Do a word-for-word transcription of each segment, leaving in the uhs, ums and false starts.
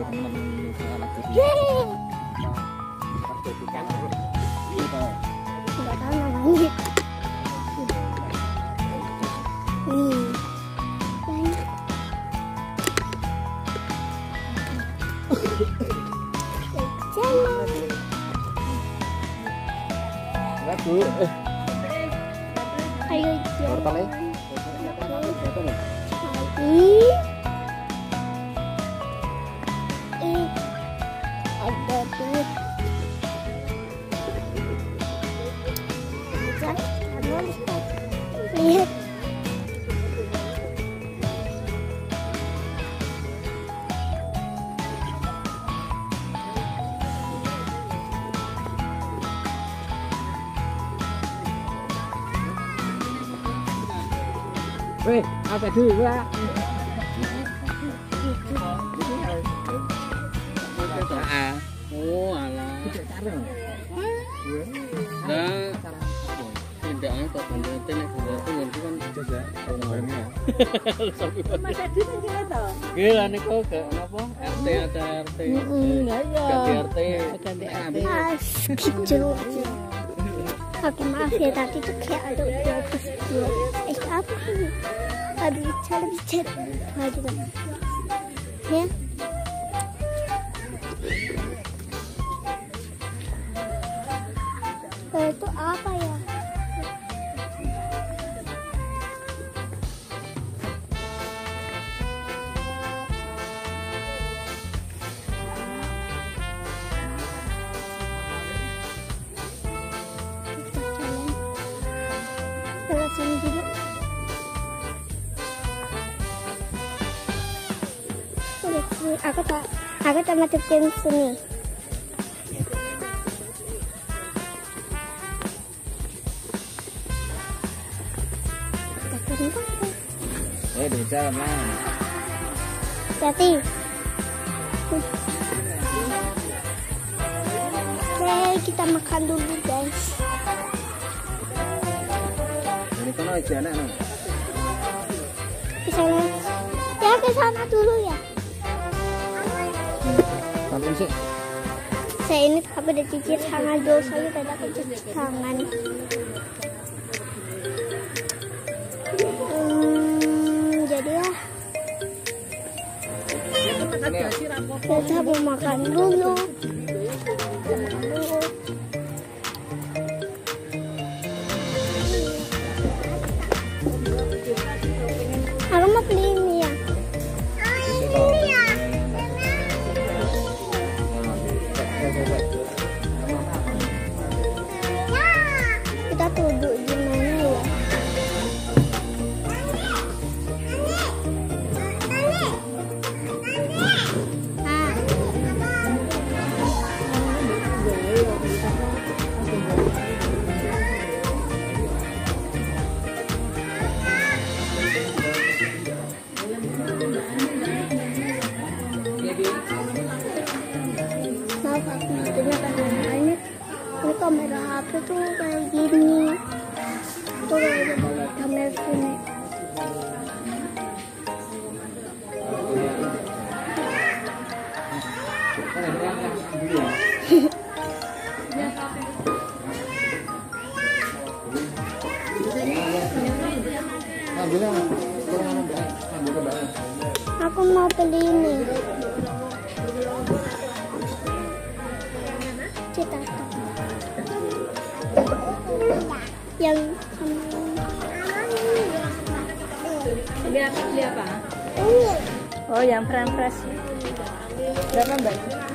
Ayo Wortelnya. Ih. Ih. Ada tuh. Lihat. Weh, apa dulu lah? Oh alah. Nah, tidaknya kok penelitian yang berarti nanti kan jajak orangnya. Mas Adi sendiri toh? Gila nih kok ke apa? R T ada R T. Ganti R T. Ganti R T. Kicau. Oke maaf ya tadi tuh kayak ada bagus dua. Eh apa ini? Aduh bicara bicara. Maju kan. Ya. Itu apa ya? Sini juga. Aku tak, aku tak masukin sini. Eh, di jalan lah. Hati. Oke, kita makan dulu guys. Ini kan aja anak. Ke sana. Ya ke sana dulu ya. Sampai sih. Saya ini tapi udah cuci tangan dulu, saya tidak cuci tangan. Hmm, jadi ya. Kita mau makan dulu. Aku mau beli ini ya. Kita duduk di mana ya? Ah. Maaf aku punya kamera ini. Ini kamera H P tuh kayak gini. Tuh kayak ada kamera sini. Aku mau beli ini. Cita. Yang Beli apa? Beli apa? ini. Oh, yang frame fresh. Berapa mbak?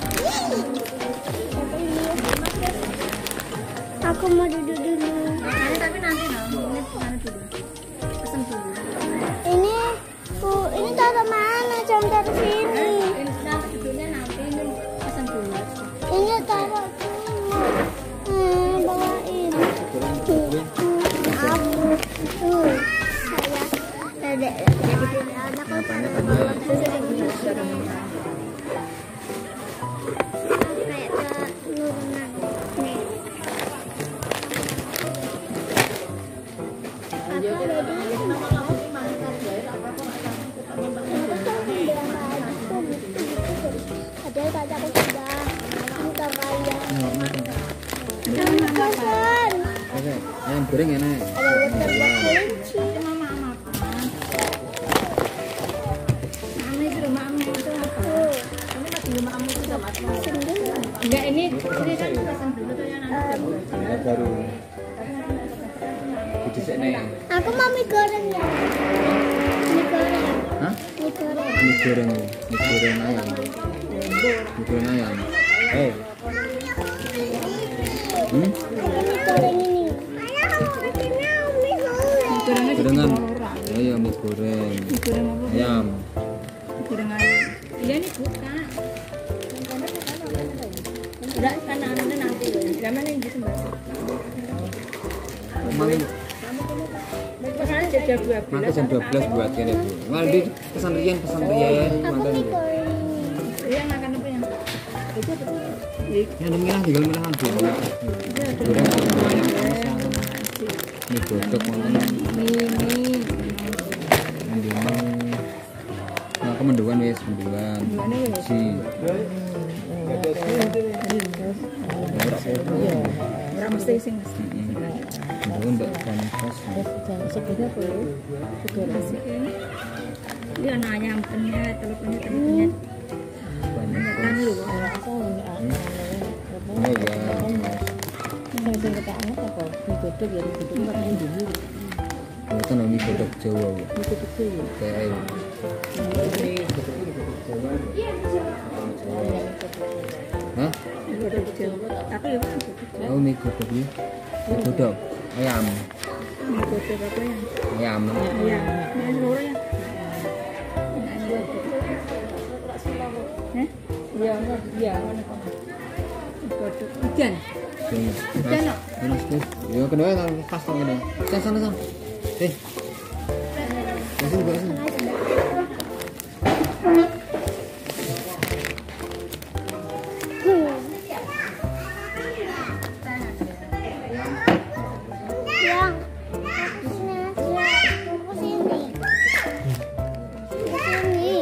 Aku mau duduk dulu. Nanti tapi nanti nanti mana dulu? Pesen dulu. Ini, bu, ini taruh mana? Jangan taruh sini. Nanti duduknya nanti ini pesen dulu. Ini taruh dulu. Hmm, bawain. Aku tuh saya dedek jadi anak aku pada bawa kayak turunan nih. Aku udah dulu. Kosan. Oke, ayam goreng enak. Ada watermelon kelinci. Mama amat. Mama itu rumah kamu itu apa? Ini masih rumah kamu itu sama aku. Enggak ini ini kan pesan dulu tuh yang nanti Ini baru. Di sini. Aku mau mie goreng ya. Mie goreng. Hah? Mie goreng. Mie goreng, mie goreng ayam. Mie goreng ayam. Eh. Hmm? Mie goreng ini. Gorengan. Ayo mie goreng. goreng apa? Ayam. Goreng ayam. Iya ini buka. Udah kan anaknya nanti loh. Zaman yang gitu mbak. Kemarin Pesanan jam dua belas. nanti jam dua belas buat kene Bu. Malah di pesantren pesantren Aku mantan mie Bu. goreng. Iya makan apa yang? Itu apa tuh? Ya demikian tinggal milahan Bu. Goreng ayam pisang. Mie godok mantan. Mie mie. Menduan. Nah, kemenduan wis menduan. Si. Orang mesti sing mesti. Menduan mbak panen kos. Ini anak ayam penyet, teleponnya penyet. Panen Kan kos. lu. Oh ya. Buatan mie godok Jawa Bu. Kayak ayo. Hah? Tapi ya kan Oh mie godok ya. Mie godok ayam. godok apa ya? Ayam. Iya, ini loro ya. Eh? Iya, iya, mana kok? Godok hujan. Sini. Hujan no? Mas, mas. Ya kedua nang pas nang ngene. Sana sana sana. Eh. Masih juga sih. Yang. Sini, tunggu sini. Sini.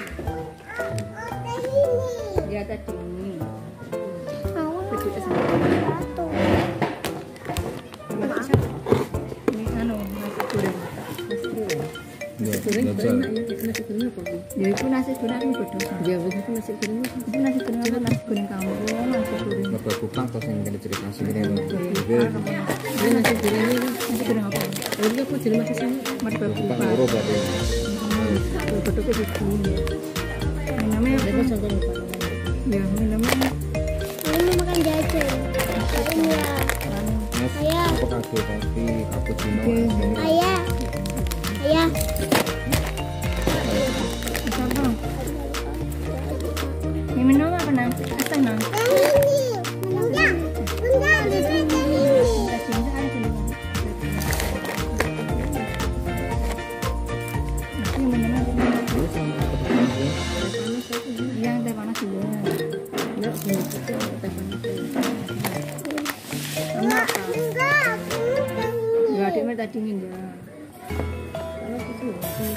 Ya tadi ini. Aku mau satu. Ini anu nasi goreng. Ya, Goreng jajal. nasi goreng apa? Ya itu nasi goreng ini godok. Ya itu nasi goreng. Itu nasi goreng apa? Nasi goreng kampung, nasi goreng. Bapak kupang terus yang kena cerita sini nih. Ini nasi goreng ini nasi goreng apa? Oh ini aku jadi masih sini. Mari bapak Kupang kupang. loro berarti. Godoknya di sini. Ini namanya apa? Ya ini namanya. Aku mau makan jajan. Ini ya. Mas, Ayah. aku kaget tapi cappuccino. Ayah. Ayah. Apa? Ini minum apa nang? Asam nang? Bunda. Bunda, ada jajan ini. Ini minum apa? Terus sama cappuccino. Yang teh panas dulu. Enggak, ini teh panas. Enak. Enggak, aku makan ini. Ya, dia mah tadi dingin ya. Panas itu.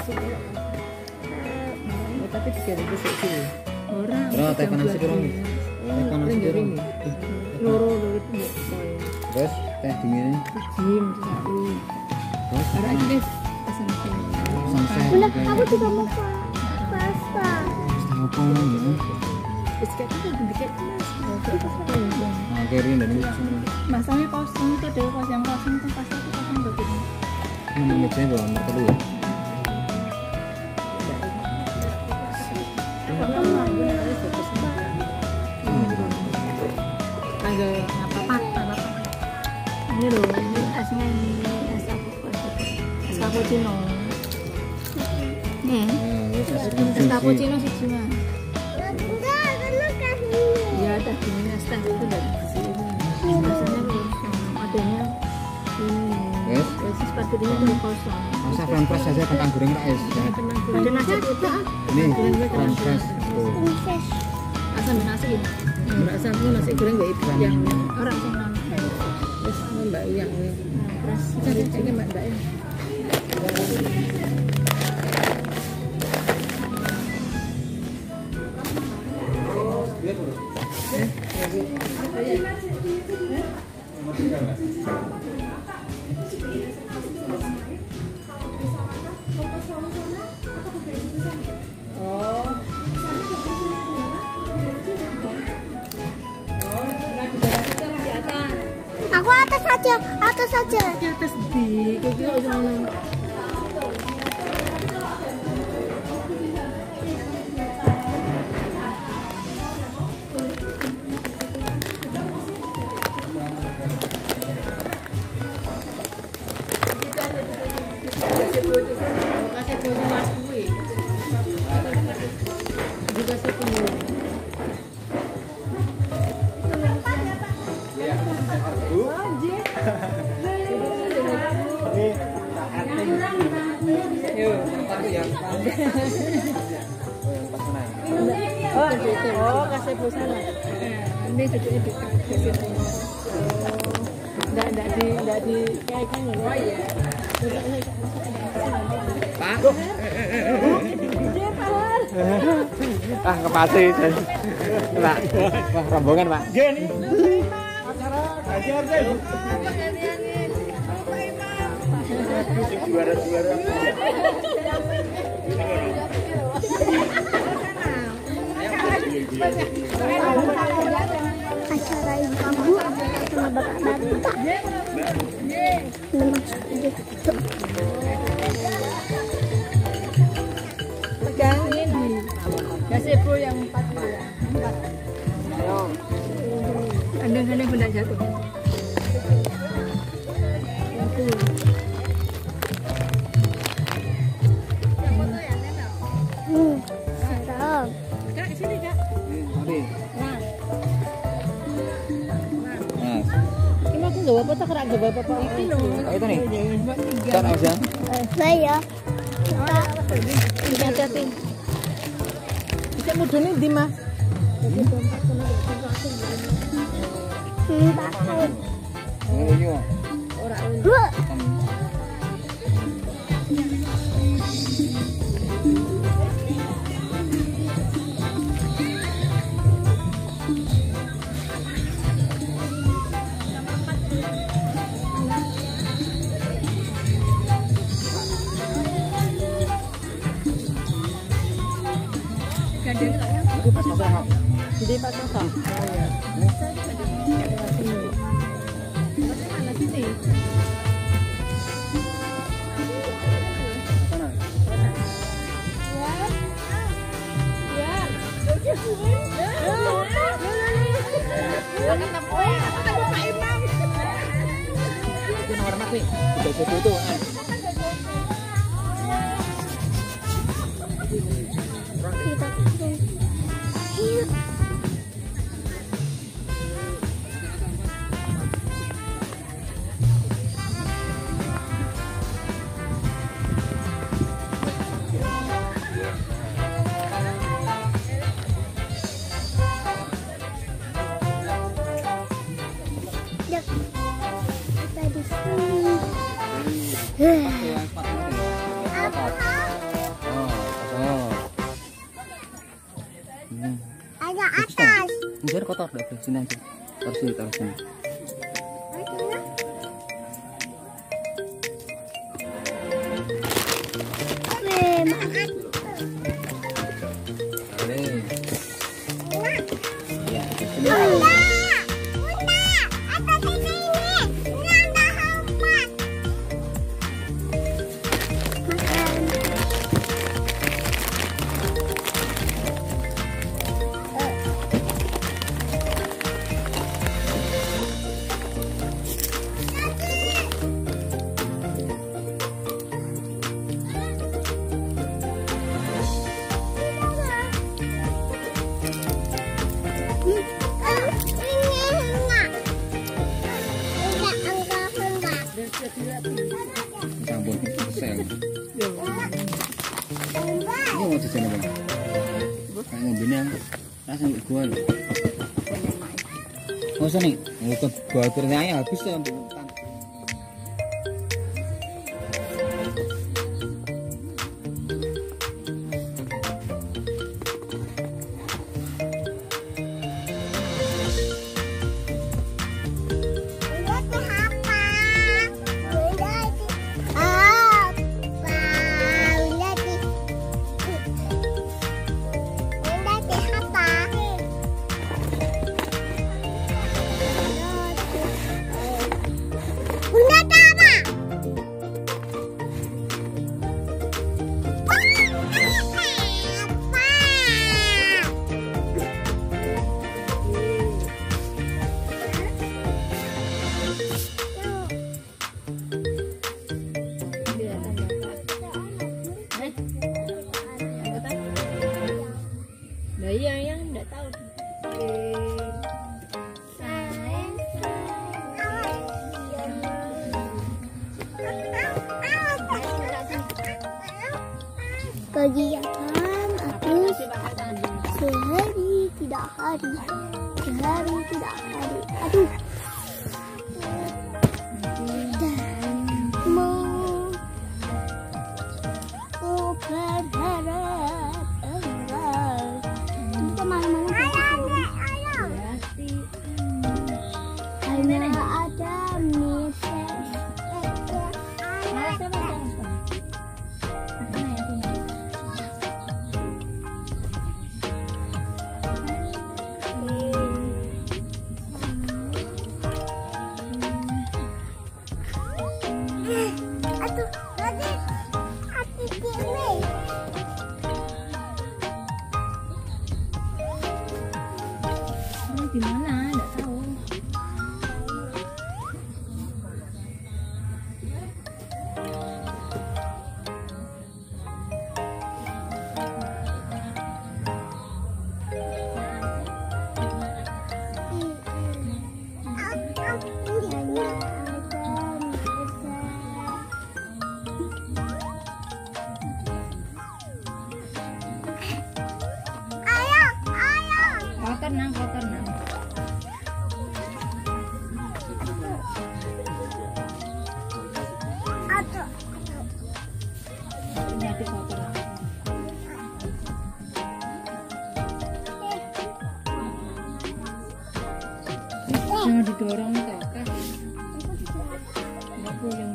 Tapi tiga ribu sih. Orang. Terus teh panas sih kurang. Teh panas sih kurang. Loro loro itu. Terus teh dingin. Jim satu. Terus Ada aja deh. Pesan sih. sampai. Bunda, aku juga mau pa- pasta. Apa ya? Biskuit itu dikit mas. Nah, kiri dan ini semua. Masanya kosong tuh deh, kos yang kosong tuh pasti itu kosong begini. Ini mejanya bawa nomor kedua ya. Agak apa apa apa. Ini loh, ini esnya ini es apa? Es cappuccino. Nih, Nah, wes asik es cappuccino sih cuma. Enggak, aku makan ini. Ya ada gini es teh itu dari sini. Biasanya kosong, adanya ini. Wes. Es seperti ini tuh kosong. Masa french fries aja kentang goreng tak es. Ya. Ada nasi putih. Ini french fries. Tuh. Princess. Asam nasi ya. Asam itu nasi goreng mbak ibu yang orang sing nang. Terus mbak yang terus cari cari mbak mbak. Aku atas saja, atas saja. Di atas di, kayak gitu jangan. Oh, gitu. Oh, kasih pulsa lah. Ini kecilnya dikasih pulsa. Oh, enggak enggak di enggak di kayak kan ya. Oh iya. Pak. Dia Pak. Ah, kepasi. Pak. Wah, rombongan, Pak. Gini. Acara ajar deh. Juara-juara. Acara ibu sama bapak Banta. Memang gitu. Pegang ini. Kasih pro yang empat ya. Empat. Andeng-andeng benda jatuh. Hmm, serem. Kak, sini Kak. Mari. Nah, Nah, ini aku nggak apa-apa, tak kerak nggak apa-apa. Ini loh. oh, itu nih. Mbak tiga. Kan aja. Eh, saya. Ini hati-hati. Bisa mudune ndi, Mas? Hmm, takut. Oh, iya. Ora Wah, gandeng enggak ya? Itu pas masuk, Pak. Jadi Pak Sosa. Oh iya. Sini. Masih mana sini? Sana. Itu nomor mat nih. Tiga puluh itu. Ah. ya. Kita di sini. Ada atas. Biar kotor deh, sini aja. Taruh sini, taruh sini. Weh, maaf. Boleh. Ya, di sini. Bunda, Bunda, atas ini ini. Ini ada hampat. Makan. Sampun, sel. Ini mau jajan apa? Kayak ngombene yang langsung gua lho. Oh, sini. Ngikut gua akhirnya habis ya untuk utang. Lihat Bunda Tara. Nah iya ya, enggak tahu. Kegiatan aku sehari tidak hari, sehari tidak hari. Aduh. Dan mau ku berharap engkau bisa malam-malam hanya ada misal. Aduh, lagi hati gini. Ini di mana? Enggak tahu. Kotor nang, kotor nang. Nyati kotor. Jangan didorong kok, Kak. Enggak puyeng.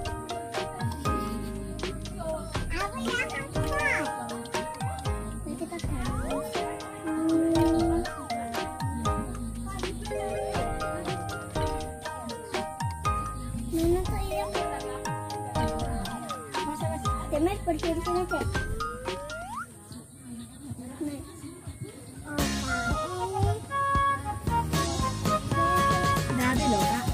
Mana tuh ya? Demet berdiri di sini aja. Nanti loh, Kak.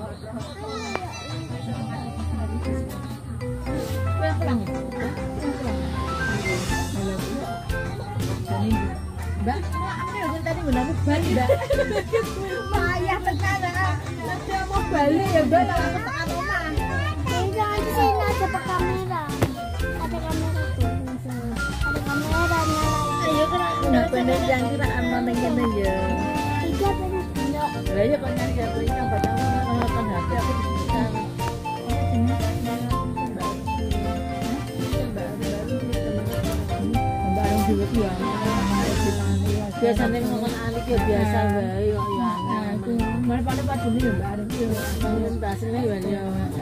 Pulang. Mbak, aku tadi menang balik, Mbak. Payah tekan, nanti mau balik ya, Mbak. Lalu ke tekan rumah. Ini jangan di sini ada kamera. Ada kamera tuh. Ada kamera nyala. Ayo kena udah pendek yang kira aman kene ya. Tiga benar. Lah ya kok nyari aku ini apa tahu nonton H P aku bisa. Barang juga ya. Biasanya ngomong alik ya biasa wae kok ya. Aku malah pada pada ini ya Mbak ada ki ya. Hasilnya ya ya.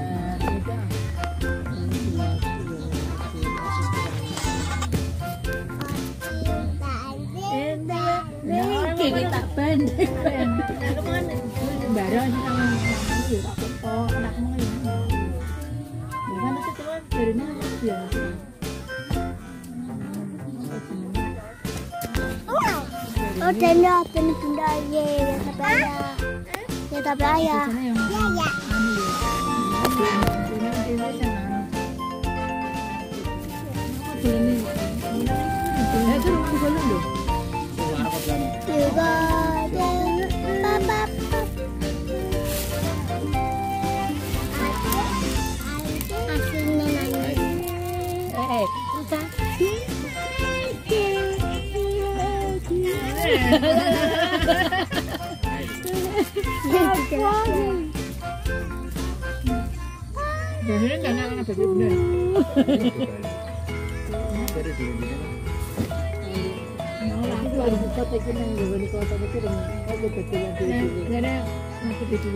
Ini tak pendek. Kemana? Barang sih sama ini tak foto anakmu ya. Bukan itu cuma dari mana biasa. Oh, dan ya, dan bunda ye, ya tapi ayah, ya tapi ayah. Ya ya. Juga dan papa. Aslinya nanya. Eh, entah. Biasanya kan anak begitu bener. Dari dulu ini. Mau aku lagi buka tekin yang gue di kota itu dengan aku betul lagi dulu. Karena masih betul.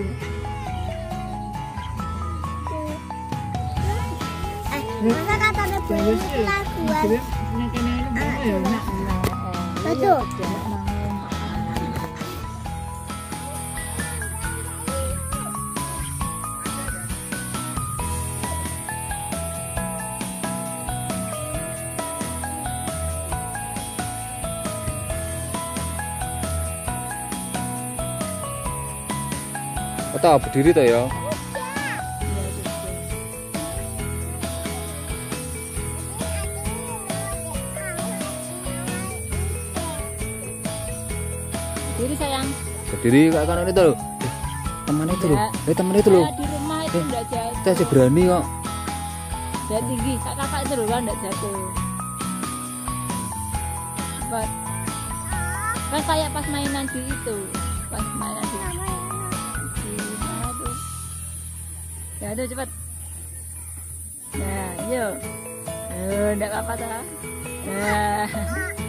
Eh, masa kata lebih lakuan. Yang kena ini ya nak. Betul. Oh, berdiri tuh ya. Berdiri sayang. Berdiri kayak kan itu loh. Eh, teman itu loh. Eh, teman itu loh. Di rumah itu enggak jatuh. Kita masih berani kok. Dia tinggi, kakak itu loh enggak jatuh. Buat kan kayak pas mainan di itu, pas mainan di aduh. Ya aduh cepat. Nah, yuk. Eh, enggak apa-apa dah. Nah.